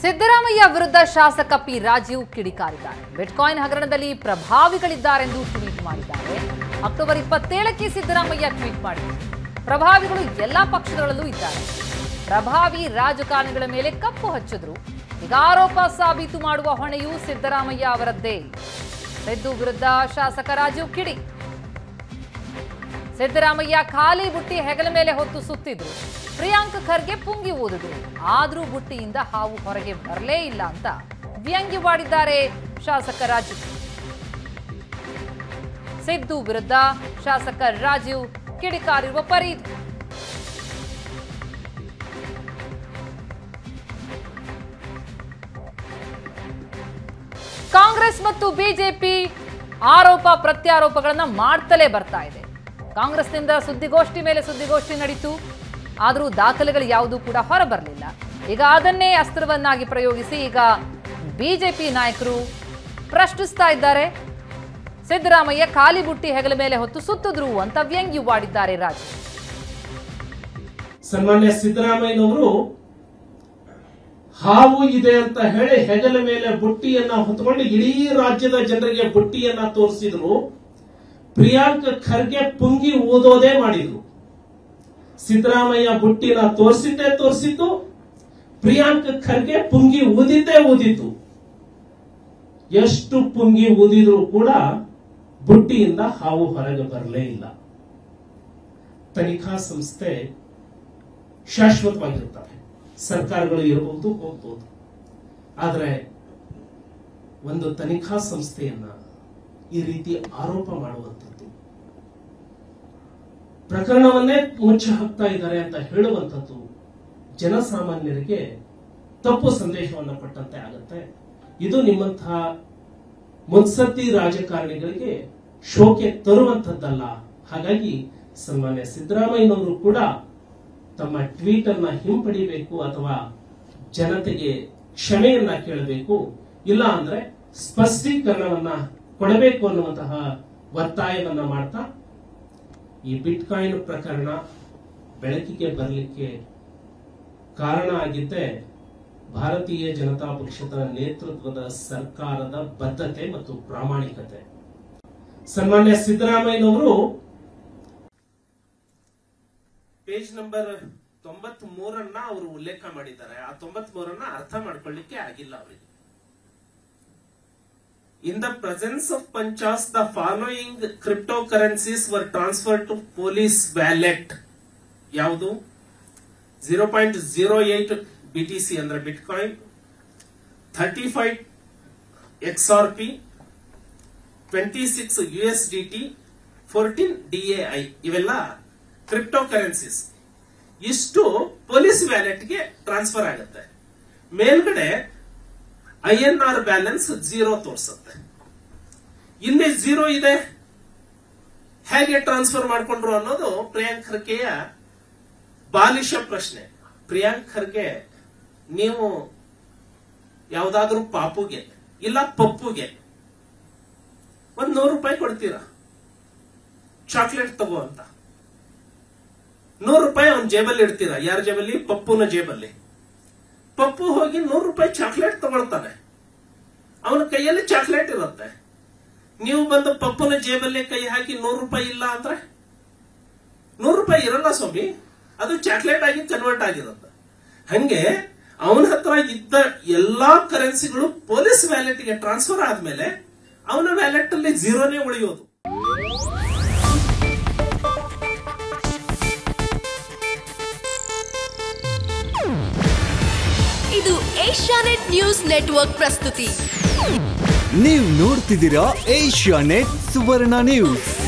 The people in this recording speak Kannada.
ಸಿದ್ದರಾಮಯ್ಯ ವಿರುದ್ಧ ಶಾಸಕ ಪಿ ರಾಜೀವ್ ಕಿಡಿಕಾರಿದ್ದಾರೆ. ಬಿಟ್ಕಾಯಿನ್ ಹಗರಣದಲ್ಲಿ ಪ್ರಭಾವಿಗಳಿದ್ದಾರೆಂದು ಟ್ವೀಟ್ ಮಾಡಿದ್ದಾರೆ. ಅಕ್ಟೋಬರ್ 27ಕ್ಕೆ ಸಿದ್ದರಾಮಯ್ಯ ಟ್ವೀಟ್ ಮಾಡಿದ್ದಾರೆ. ಪ್ರಭಾವಿಗಳು ಎಲ್ಲಾ ಪಕ್ಷಗಳಲ್ಲೂ ಇದ್ದಾರೆ. ಪ್ರಭಾವಿ ರಾಜಕಾರಣಿಗಳ ಮೇಲೆ ಕಪ್ಪು ಹಚ್ಚಿದ್ರು. ಈಗ ಆರೋಪ ಸಾಬೀತು ಮಾಡುವ ಹೊಣೆಯೂ ಸಿದ್ದರಾಮಯ್ಯ ಅವರದ್ದೇ. ಸಿದ್ದು ವಿರುದ್ಧ ಶಾಸಕ ರಾಜೀವ್ ಕಿಡಿ. ಸಿದ್ದರಾಮಯ್ಯ ಖಾಲಿ ಬುಟ್ಟಿ ಹೆಗಲ ಮೇಲೆ ಹೊತ್ತು ಸುತ್ತಿದ್ರು. ಪ್ರಿಯಾಂಕ್ ಖರ್ಗೆ ಪುಂಗಿ ಊದಿದ್ರು. ಆದ್ರೂ ಬುಟ್ಟಿಯಿಂದ ಹಾವು ಹೊರಗೆ ಬರಲೇ ಇಲ್ಲ ಅಂತ ವ್ಯಂಗ್ಯವಾಡಿದ್ದಾರೆ ಶಾಸಕ ರಾಜೀವ್. ಸಿದ್ದು ವಿರುದ್ಧ ಶಾಸಕ ರಾಜೀವ್ ಕಿಡಿಕಾರಿರುವ ಪರಿ. ಕಾಂಗ್ರೆಸ್ ಮತ್ತು ಬಿಜೆಪಿ ಆರೋಪ ಪ್ರತ್ಯಾರೋಪಗಳನ್ನ ಮಾಡ್ತಲೇ ಬರ್ತಾ ಇದೆ. ಕಾಂಗ್ರೆಸ್ನಿಂದ ಸುದ್ದಿಗೋಷ್ಠಿ ಮೇಲೆ ಸುದ್ದಿಗೋಷ್ಠಿ ನಡೀತು. ಆದರೂ ದಾಖಲೆಗಳು ಯಾವುದೂ ಕೂಡ ಹೊರಬರಲಿಲ್ಲ. ಈಗ ಅದನ್ನೇ ಅಸ್ತ್ರವನ್ನಾಗಿ ಪ್ರಯೋಗಿಸಿ ಈಗ ಬಿಜೆಪಿ ನಾಯಕರು ಪ್ರಶ್ನಿಸ್ತಾ ಇದ್ದಾರೆ. ಸಿದ್ದರಾಮಯ್ಯ ಖಾಲಿ ಬುಟ್ಟಿ ಹೆಗಲ ಮೇಲೆ ಹೊತ್ತು ಸುತ್ತಿದ್ರು ಅಂತ ವ್ಯಂಗ್ಯವಾಡಿದ್ದಾರೆ ರಾಜು. ಸನ್ಮಾನ್ಯ ಸಿದ್ದರಾಮಯ್ಯನವರು ಹಾವು ಇದೆ ಅಂತ ಹೇಳಿ ಹೆಗಲ ಮೇಲೆ ಬುಟ್ಟಿಯನ್ನ ಹೊತ್ತುಕೊಂಡು ಇಡೀ ರಾಜ್ಯದ ಜನರಿಗೆ ಬುಟ್ಟಿಯನ್ನ ತೋರಿಸಿದ್ರು. ಪ್ರಿಯಾಂಕ್ ಖರ್ಗೆ ಪುಂಗಿ ಊದೋದೇ ಮಾಡಿದ್ರು. ಸಿದ್ದರಾಮಯ್ಯ ಬುಟ್ಟಿನ ತೋರಿಸಿದ್ದು, ಪ್ರಿಯಾಂಕ್ ಖರ್ಗೆ ಪುಂಗಿ ಊದಿದ್ದು. ಎಷ್ಟು ಪುಂಗಿ ಊದಿದ್ರು ಕೂಡ ಬುಟ್ಟಿಯಿಂದ ಹಾವು ಹೊರಗೆ ಬರಲೇ ಇಲ್ಲ. ತನಿಖಾ ಸಂಸ್ಥೆ ಶಾಶ್ವತವಾಗಿರುತ್ತವೆ. ಸರ್ಕಾರಗಳು ಇರಬಹುದು, ಹೋಗಬಹುದು. ಆದರೆ ಒಂದು ತನಿಖಾ ಸಂಸ್ಥೆಯನ್ನ ಈ ರೀತಿ ಆರೋಪ ಮಾಡುವಂಥದ್ದು, ಪ್ರಕರಣವನ್ನೇ ಮುಚ್ಚಿ ಹಾಕ್ತಾ ಇದ್ದಾರೆ ಅಂತ ಹೇಳುವಂಥದ್ದು ಜನಸಾಮಾನ್ಯರಿಗೆ ತಪ್ಪು ಸಂದೇಶವನ್ನು ಕೊಟ್ಟಂತೆ ಆಗುತ್ತೆ. ಇದು ನಿಮ್ಮಂತಹ ಮುತ್ಸದ್ದಿ ರಾಜಕಾರಣಿಗಳಿಗೆ ಶೋಕೆ ತರುವಂಥದ್ದಲ್ಲ. ಹಾಗಾಗಿ ಸನ್ಮಾನ್ಯ ಸಿದ್ದರಾಮಯ್ಯನವರು ಕೂಡ ತಮ್ಮ ಟ್ವೀಟ್ ಅನ್ನ ಹಿಂಪಡಿಬೇಕು ಅಥವಾ ಜನತೆಗೆ ಕ್ಷಮೆಯನ್ನ ಕೇಳಬೇಕು, ಇಲ್ಲ ಅಂದ್ರೆ ಸ್ಪಷ್ಟೀಕರಣವನ್ನ ಕೊಡಬೇಕು ಅನ್ನುವಂತಹ ಒತ್ತಾಯವನ್ನ ಮಾಡ್ತಾ ಈ ಬಿಟ್ಕಾಯಿನ್ ಪ್ರಕರಣ ಬೆಳಕಿಗೆ ಬರಲಿಕ್ಕೆ ಕಾರಣ ಆಗಿದ್ದೆ ಭಾರತೀಯ ಜನತಾ ಪಕ್ಷದ ನೇತೃತ್ವದ ಸರ್ಕಾರದ ಬದ್ಧತೆ ಮತ್ತು ಪ್ರಾಮಾಣಿಕತೆ. ಸನ್ಮಾನ್ಯ ಸಿದ್ದರಾಮಯ್ಯನವರು ಪೇಜ್ ನಂಬರ್ 93 ಅವರು ಉಲ್ಲೇಖ ಮಾಡಿದ್ದಾರೆ. ಆ 93 ಅರ್ಥ ಮಾಡ್ಕೊಳ್ಳಿಕ್ಕೆ ಆಗಿಲ್ಲ ಅವರಿಗೆ. In the presence of Panchas, the following cryptocurrencies were transferred to police wallet. ಯಾವುದು? 0.08 BTC ಅಂದ್ರೆ ಬಿಟ್ಕಾಯಿನ್, 35 XRP, 26 USDT, 14 DAI. ಇವೆಲ್ಲ ಕ್ರಿಪ್ಟೋ ಕರೆನ್ಸೀಸ್. ಇಷ್ಟು ಪೊಲೀಸ್ ವ್ಯಾಲೆಟ್ಗೆ ಟ್ರಾನ್ಸ್ಫರ್ ಆಗುತ್ತೆ. ಮೇಲ್ಗಡೆ INR ಬ್ಯಾಲೆನ್ಸ್ 0 ತೋರಿಸುತ್ತೆ. ಇಲ್ಲಿ 0 ಇದೆ. ಹೇಗೆ ಟ್ರಾನ್ಸ್ಫರ್ ಮಾಡ್ಕೊಂಡ್ರು ಅನ್ನೋದು ಪ್ರಿಯಾಂಕ್ ಖರ್ಗೆಯ ಬಾಲಿಶ ಪ್ರಶ್ನೆ. ಪ್ರಿಯಾಂಕ್ ಖರ್ಗೆ, ನೀವು ಯಾವ್ದಾದ್ರೂ ಪಾಪುಗೆ ಇಲ್ಲ ಪಪ್ಪುಗೆ ಒಂದ್ ₹100 ಕೊಡ್ತೀರಾ, ಚಾಕ್ಲೇಟ್ ತಗೋ ಅಂತ. ₹100 ಅವನ್ ಜೇಬಲ್ಲಿ ಇಡ್ತೀರಾ. ಯಾರ ಜೇಬಲ್ಲಿ? ಪಪ್ಪುನ ಜೇಬಲ್ಲಿ. ಪಪ್ಪು ಹೋಗಿ ₹100 ಚಾಕ್ಲೇಟ್ ತಗೊಳ್ತಾನೆ. ಅವನ ಕೈಯಲ್ಲಿ ಚಾಕ್ಲೇಟ್ ಇರುತ್ತೆ. ನೀವು ಬಂದು ಪಪ್ಪುನ ಜೇಬಲ್ಲಿ ಕೈ ಹಾಕಿ ₹100 ಇಲ್ಲ ಅಂದ್ರೆ ₹100 ಇರಲ್ಲ ಸ್ವಾಮಿ, ಅದು ಚಾಕ್ಲೇಟ್ ಆಗಿ ಕನ್ವರ್ಟ್ ಆಗಿರುತ್ತೆ. ಹಂಗೆ ಅವನ ಹತ್ರ ಇದ್ದ ಎಲ್ಲಾ ಕರೆನ್ಸಿಗಳು ಪೊಲೀಸ್ ವ್ಯಾಲೆಟ್ಗೆ ಟ್ರಾನ್ಸ್ಫರ್ ಆದ್ಮೇಲೆ ಅವನ ವ್ಯಾಲೆಟ್ ಅಲ್ಲಿ 0ನೇ ಉಳಿಯೋದು. ಇದು ಏಷ್ಯಾನೆಟ್ ನ್ಯೂಸ್ ನೆಟ್ವರ್ಕ್ ಪ್ರಸ್ತುತಿ. ನೀವು ನೋಡ್ತಿದ್ದೀರಾ ಏಷ್ಯಾನೆಟ್ ಸುವರ್ಣ ನ್ಯೂಸ್.